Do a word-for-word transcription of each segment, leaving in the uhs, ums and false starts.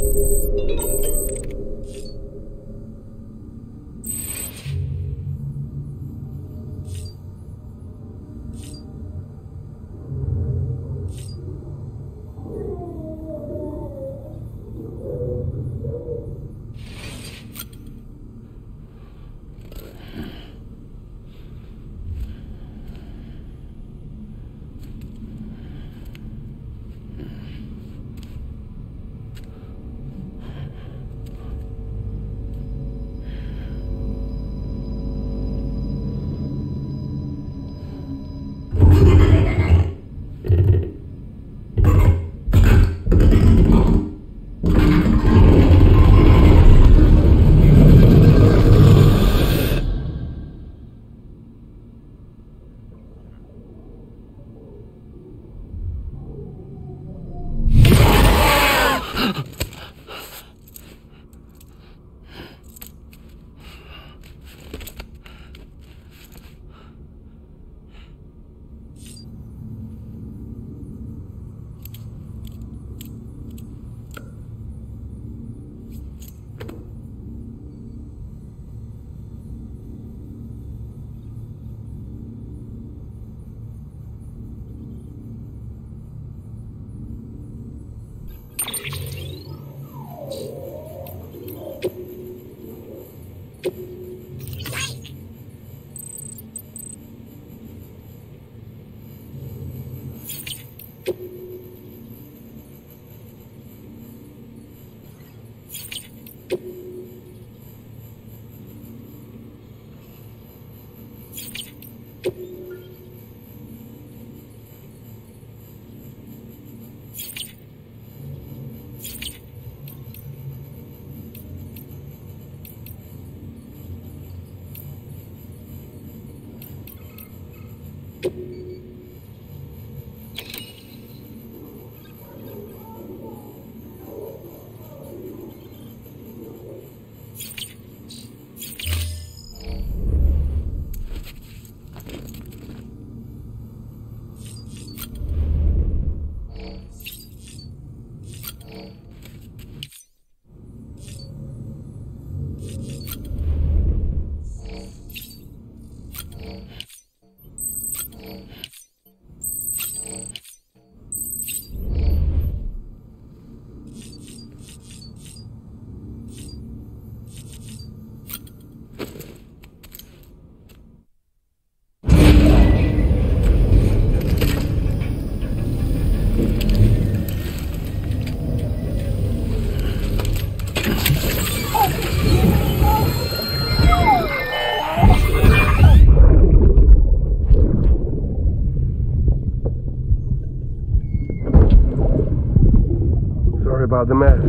About the mess.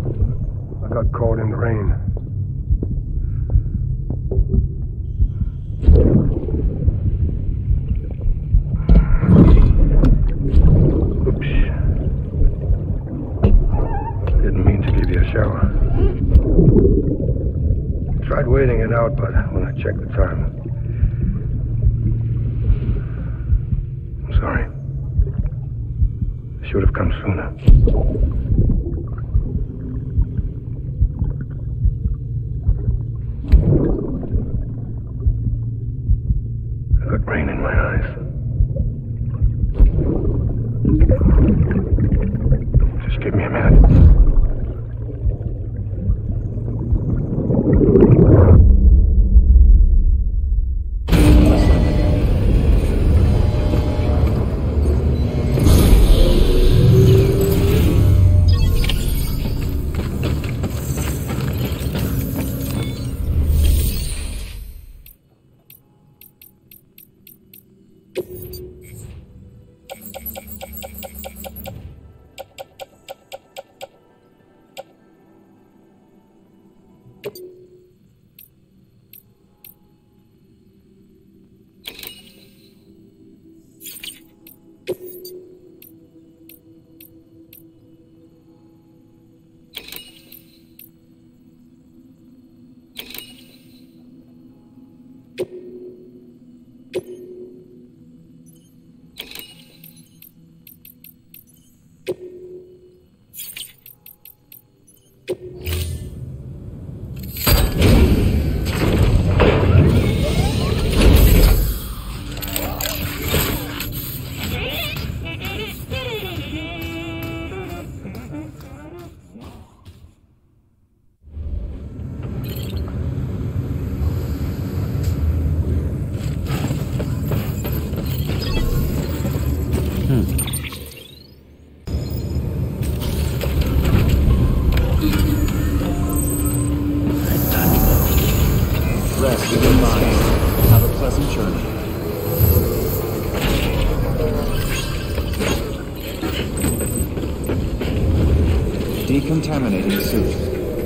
I got caught in the rain. Oops. Didn't mean to give you a shower. Tried waiting it out, but when I checked the time, I'm sorry. I should have come sooner. Rain in my eyes. Just give me a minute. unpleasant journey. Decontaminating suit.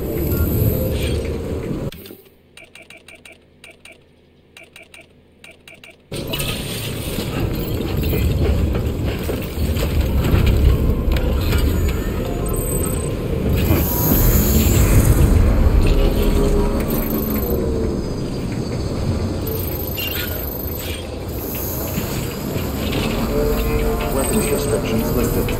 Weapons restrictions lifted.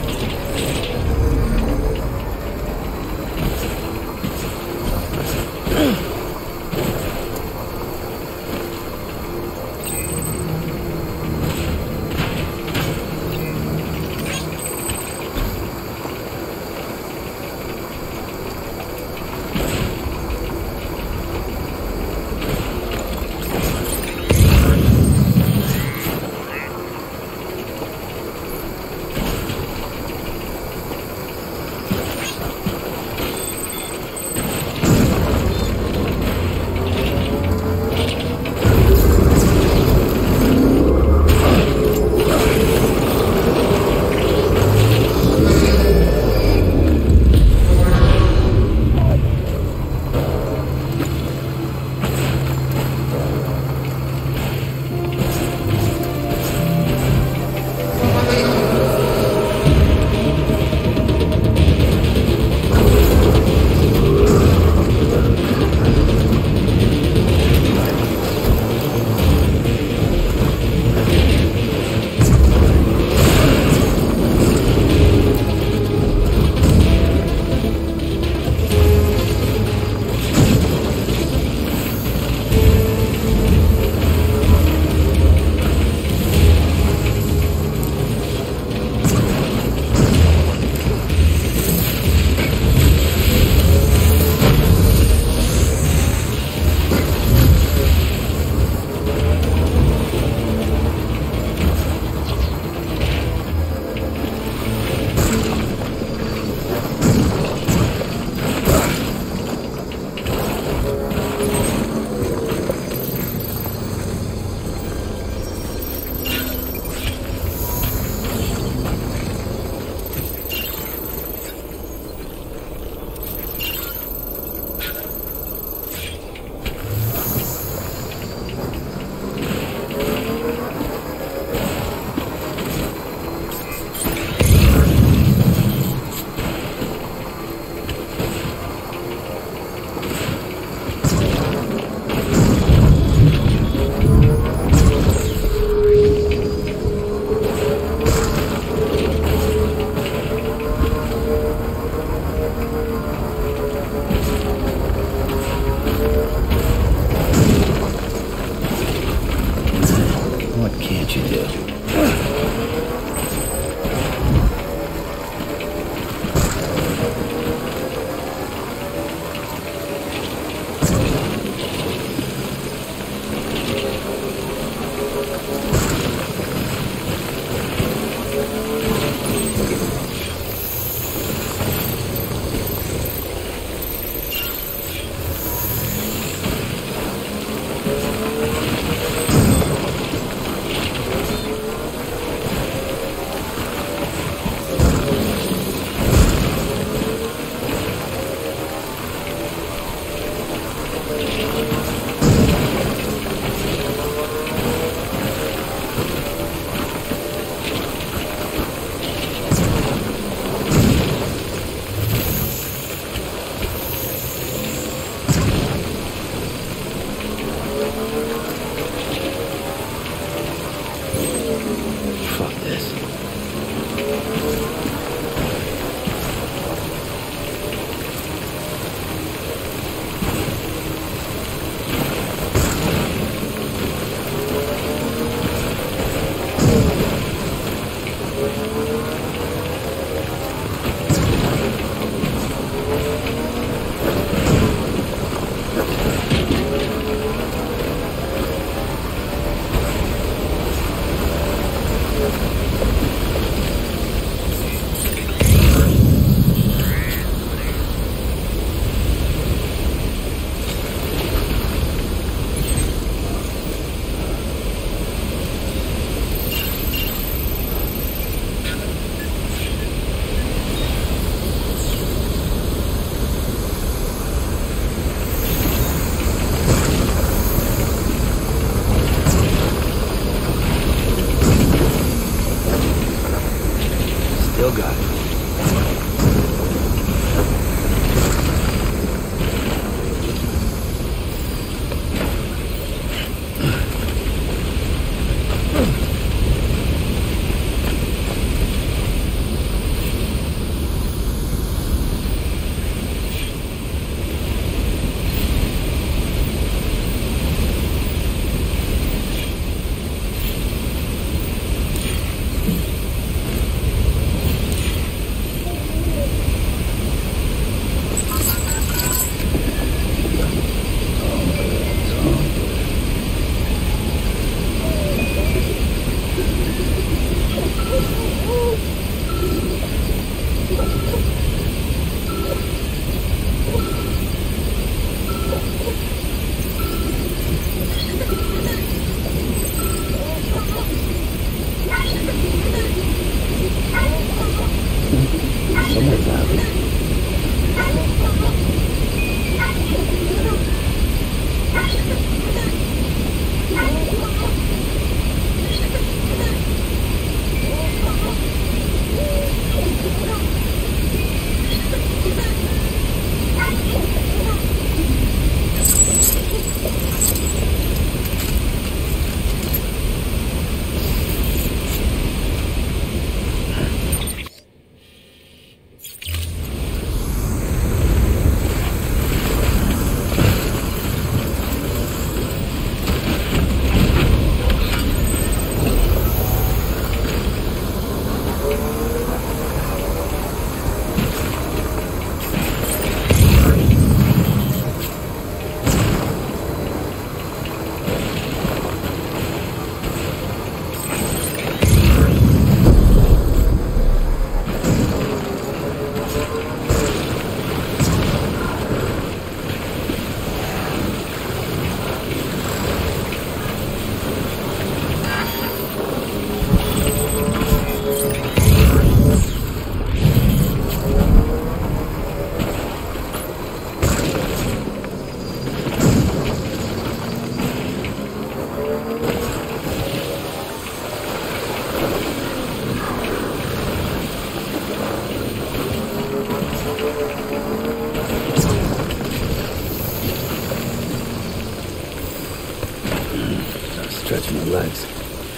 Stretch my legs.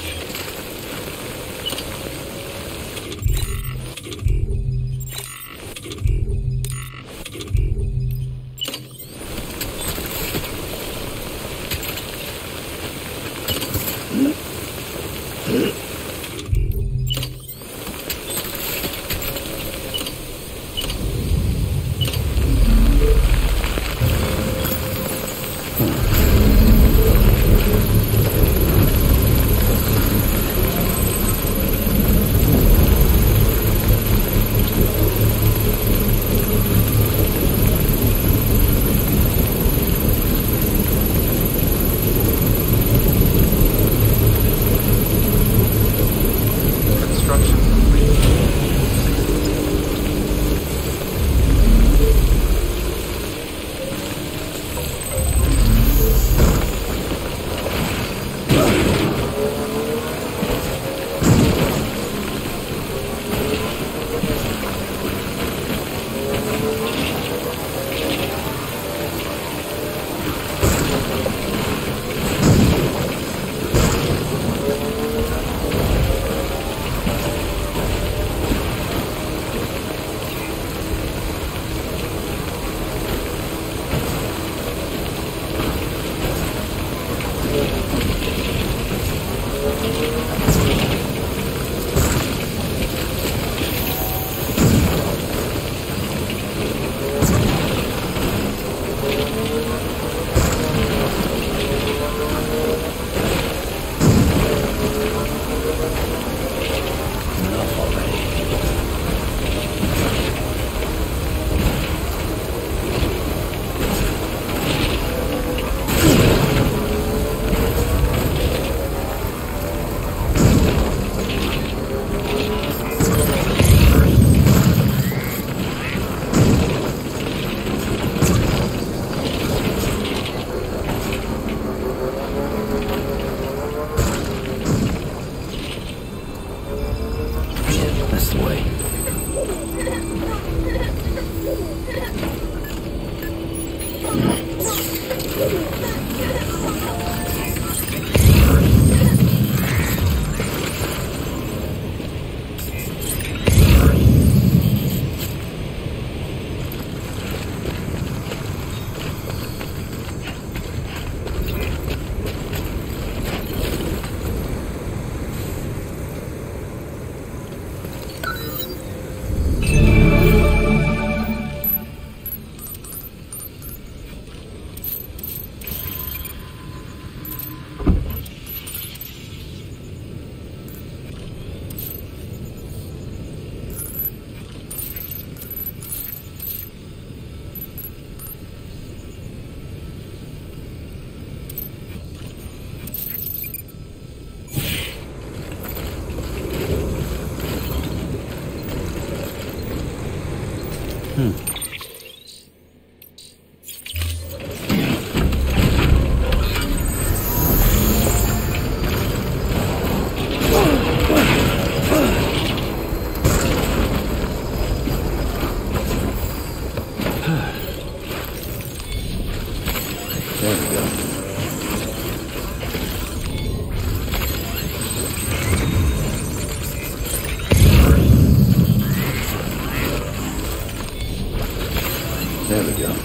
There we go.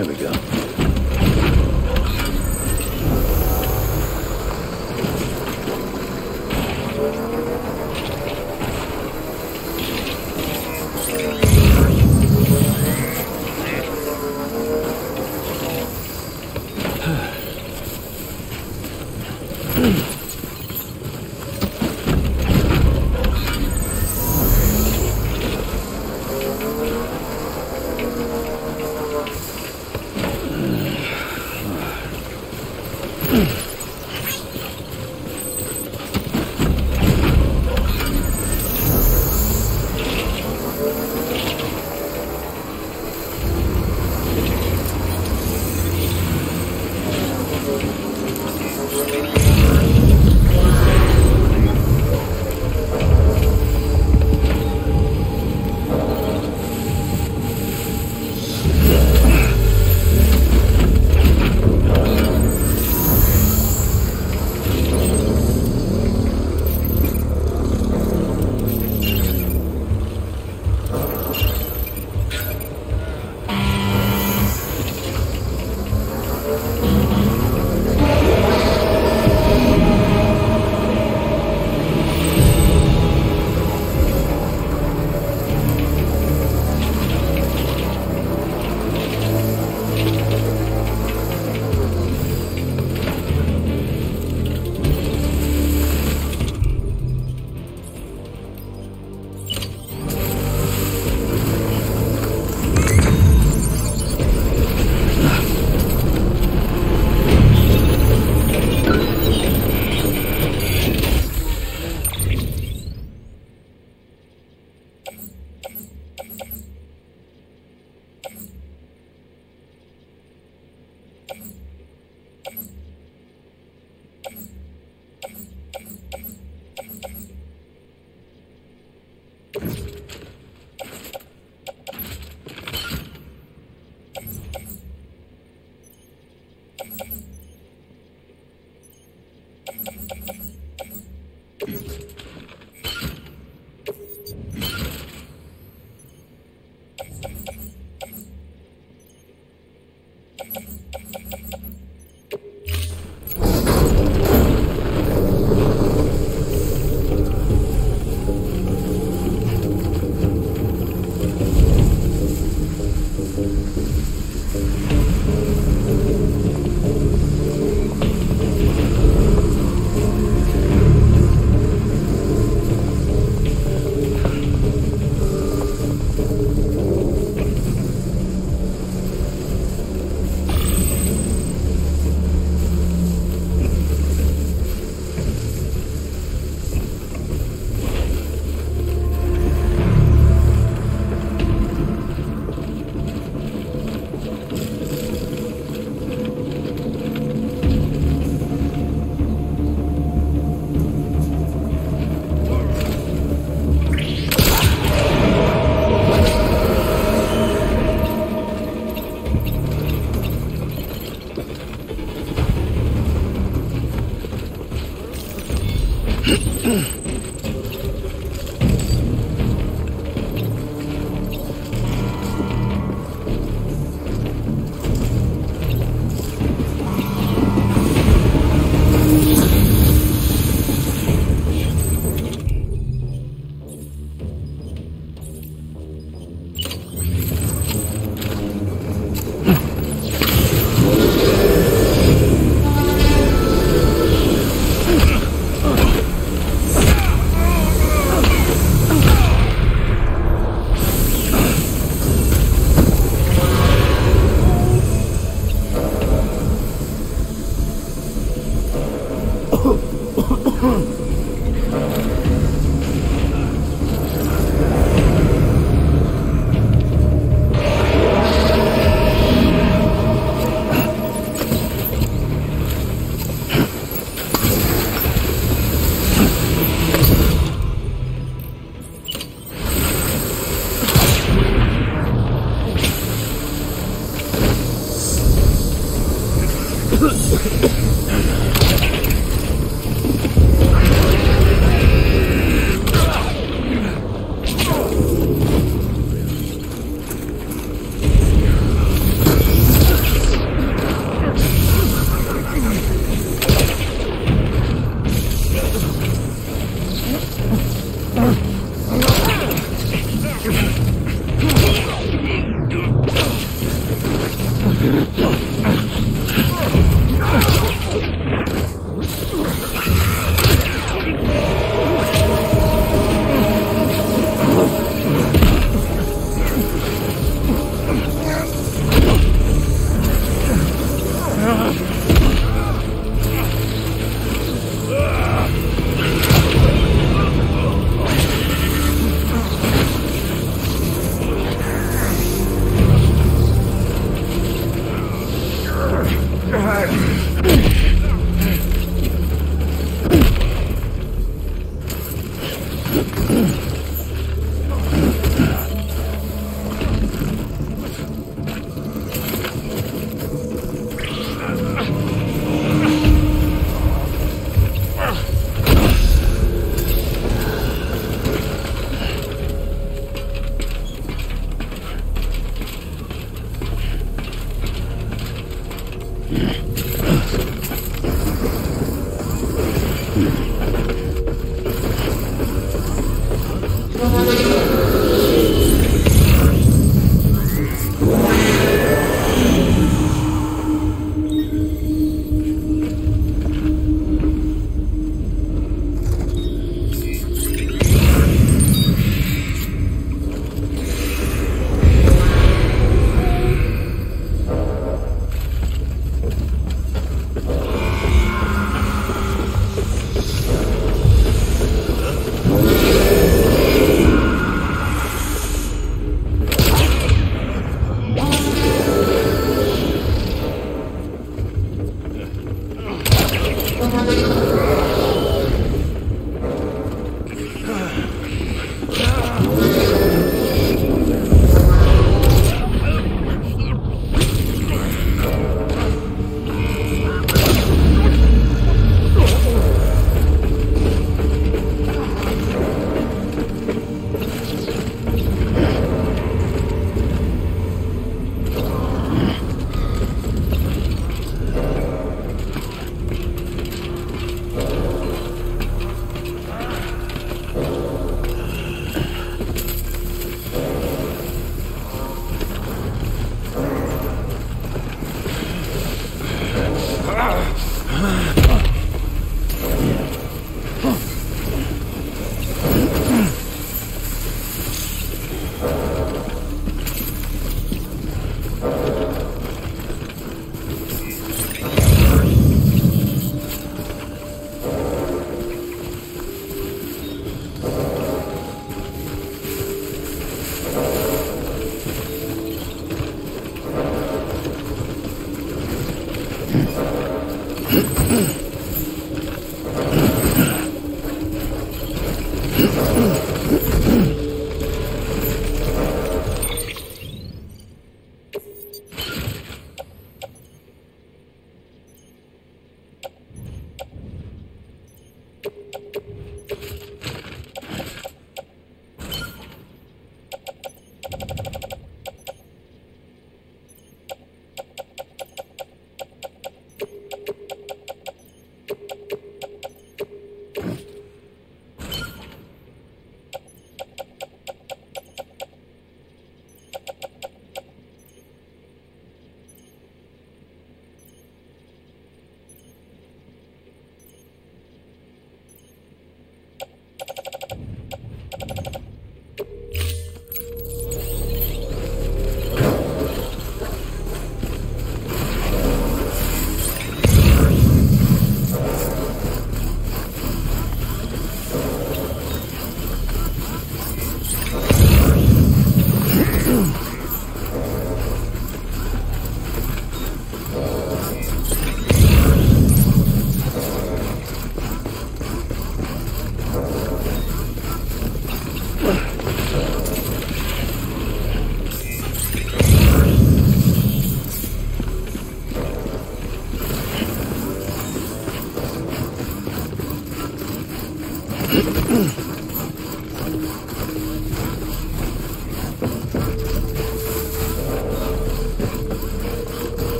There we go.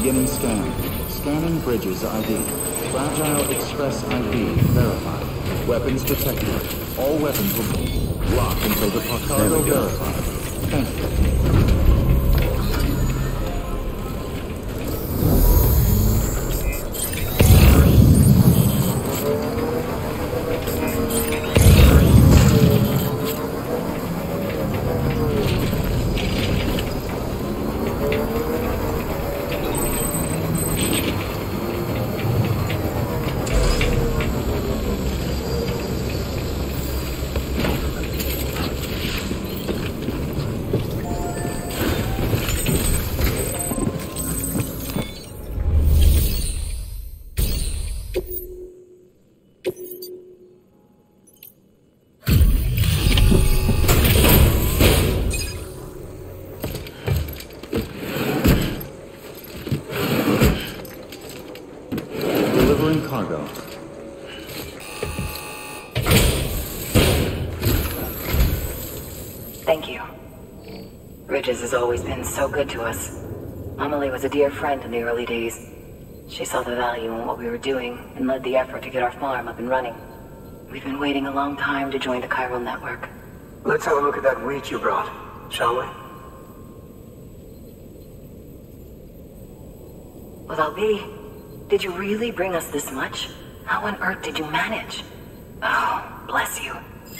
Beginning scan. Scanning bridges I D. Fragile Express I D verified. Weapons detected. All weapons will be locked until the cargo verified. Thank you. Cargo. Thank you. Ridges has always been so good to us. Amelie was a dear friend in the early days. She saw the value in what we were doing and led the effort to get our farm up and running. We've been waiting a long time to join the chiral network. Let's have a look at that wheat you brought, shall we? Well, I'll be. Did you really bring us this much? How on earth did you manage? Oh, bless you.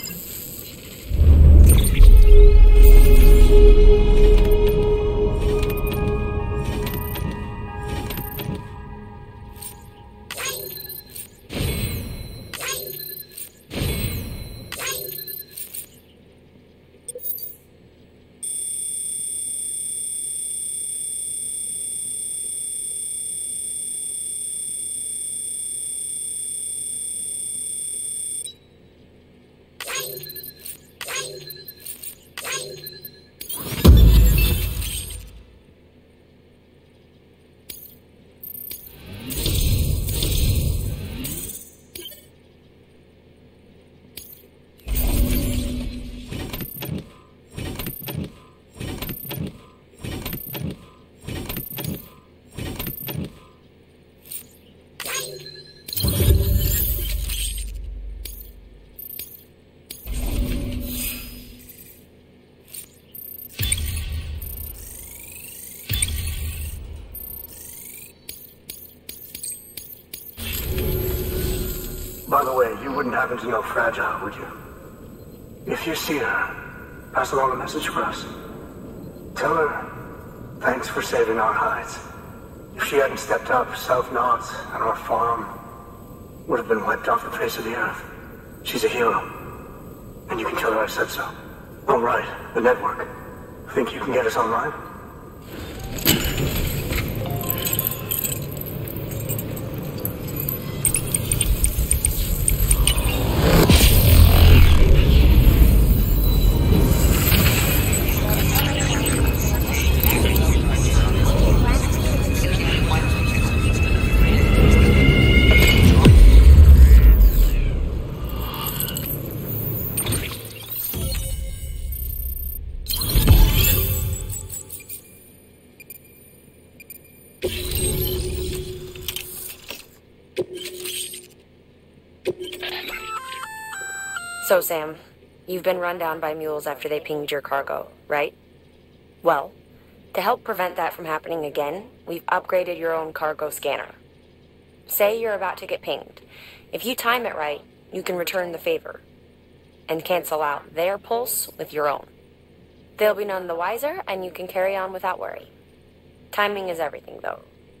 By the way, you wouldn't happen to know Fragile, would you? If you see her, pass along a message for us. Tell her, thanks for saving our hides. If she hadn't stepped up, South Knots and our farm would have been wiped off the face of the earth. She's a hero. And you can tell her I said so. Oh, right, the network. Think you can get us online? So, Sam, you've been run down by mules after they pinged your cargo, right? Well, to help prevent that from happening again, we've upgraded your own cargo scanner. Say you're about to get pinged. If you time it right, you can return the favor and cancel out their pulse with your own. They'll be none the wiser, and you can carry on without worry. Timing is everything, though.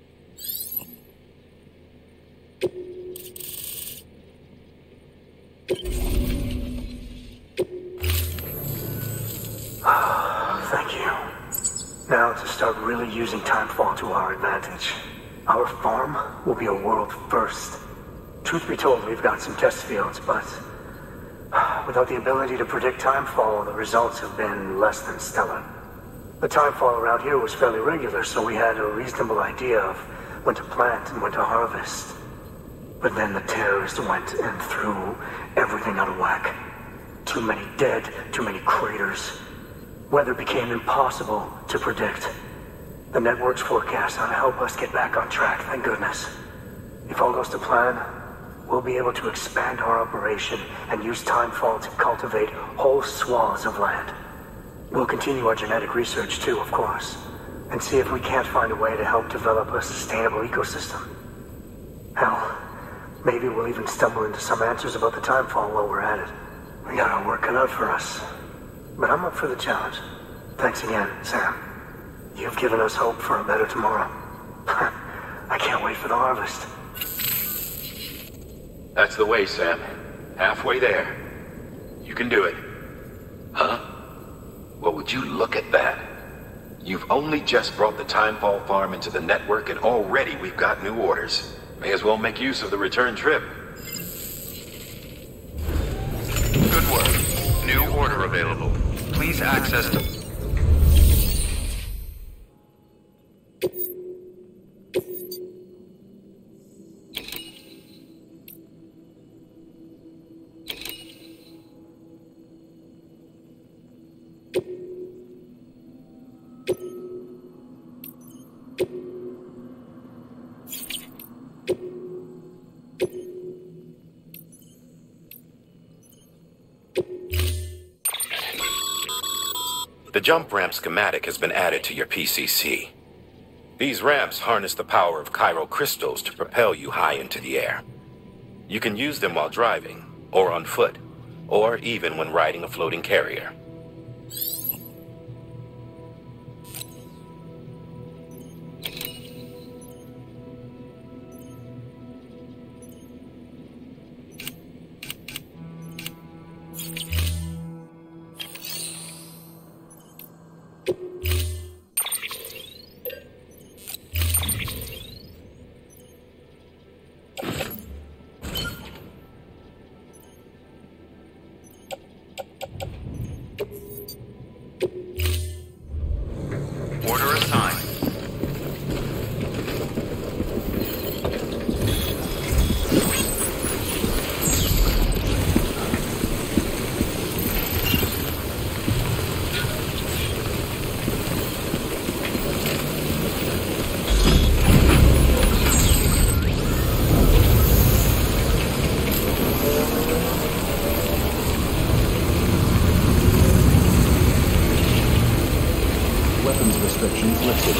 Thank you. Now to start really using timefall to our advantage. Our farm will be a world first. Truth be told, we've got some test fields, but without the ability to predict timefall, the results have been less than stellar. The timefall around here was fairly regular, so we had a reasonable idea of when to plant and when to harvest. But then the terrorists went and threw everything out of whack. Too many dead, too many craters. Weather became impossible to predict. The network's forecast ought to help us get back on track, thank goodness. If all goes to plan, we'll be able to expand our operation and use Timefall to cultivate whole swaths of land. We'll continue our genetic research too, of course, and see if we can't find a way to help develop a sustainable ecosystem. Hell, maybe we'll even stumble into some answers about the Timefall while we're at it. We got our work cut out for us. But I'm up for the challenge. Thanks again, Sam. You've given us hope for a better tomorrow. I can't wait for the harvest. That's the way, Sam. Halfway there. You can do it. Huh? Well, would you look at that? You've only just brought the Timefall farm into the network and already we've got new orders. May as well make use of the return trip. Good work. New order available. Please access the... The jump ramp schematic has been added to your P C C. These ramps harness the power of chiral crystals to propel you high into the air. You can use them while driving, or on foot, or even when riding a floating carrier. Order assigned. Weapons restrictions lifted.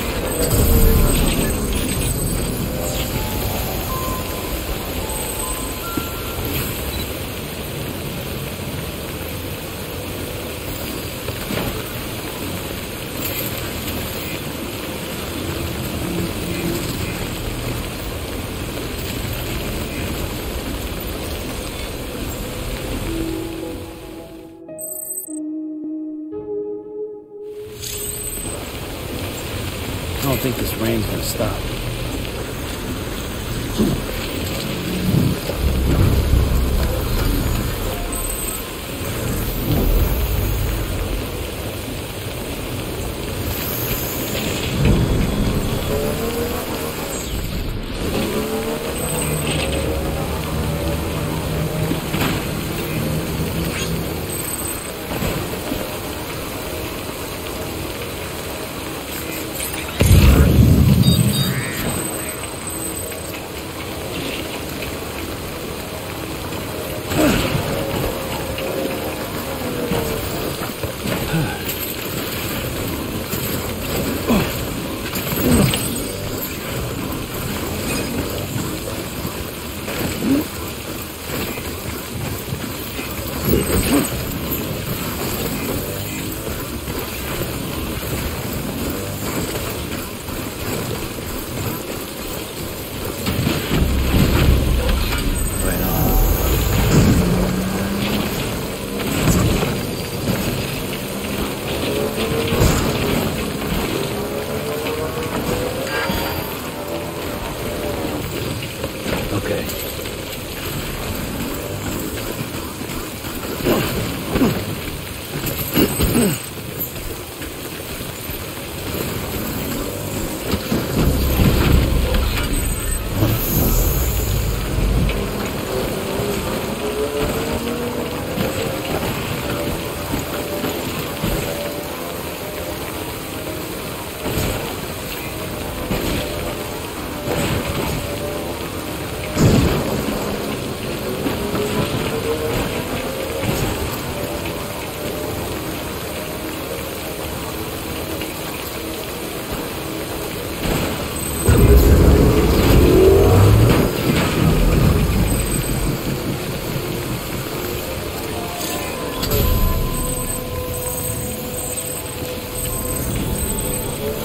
I don't think this rain's gonna stop.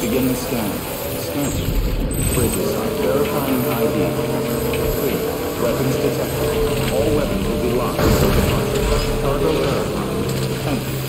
Beginning scan. Scanning. Bridges are verifying I D. Clear. Weapons detected. All weapons will be locked until departure. Cargo verified. Thank you.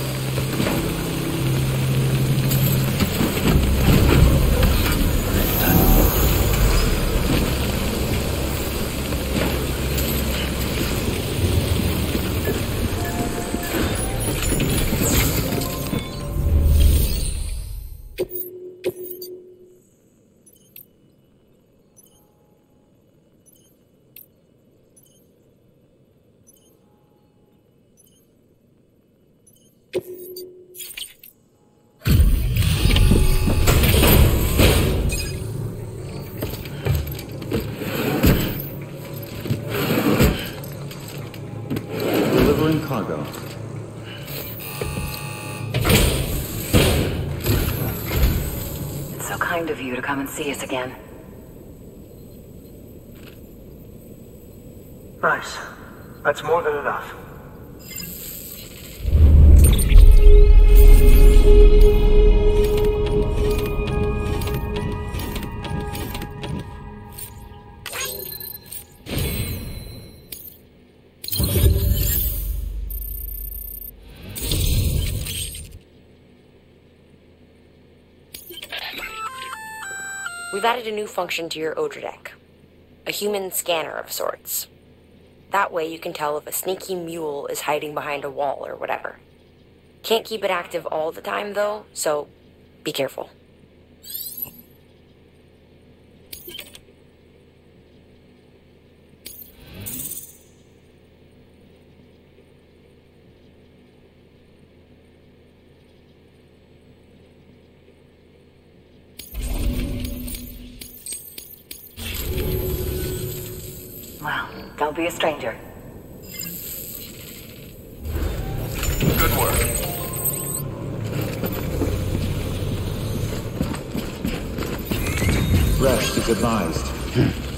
Cargo. It's so kind of you to come and see us again. Nice. That's more than enough. We've added a new function to your Odra deck. A human scanner of sorts. That way you can tell if a sneaky mule is hiding behind a wall or whatever. Can't keep it active all the time though, so be careful. Well, don't be a stranger. Good work. Rest is advised.